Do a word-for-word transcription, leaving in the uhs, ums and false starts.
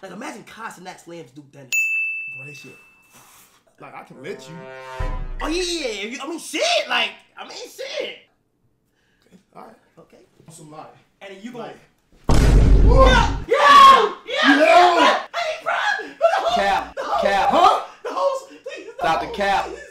Like imagine Castanet slams Duke Dennis. Bro, that shit. Like I can let you. Oh yeah, yeah. I mean shit. Like I mean shit. Okay. All right. Okay. Somebody. And then you gonna. Like, yeah, yeah, yeah. Yo! Hey, bro. Cap, Cap. Huh? The host. Please, Doctor Cap.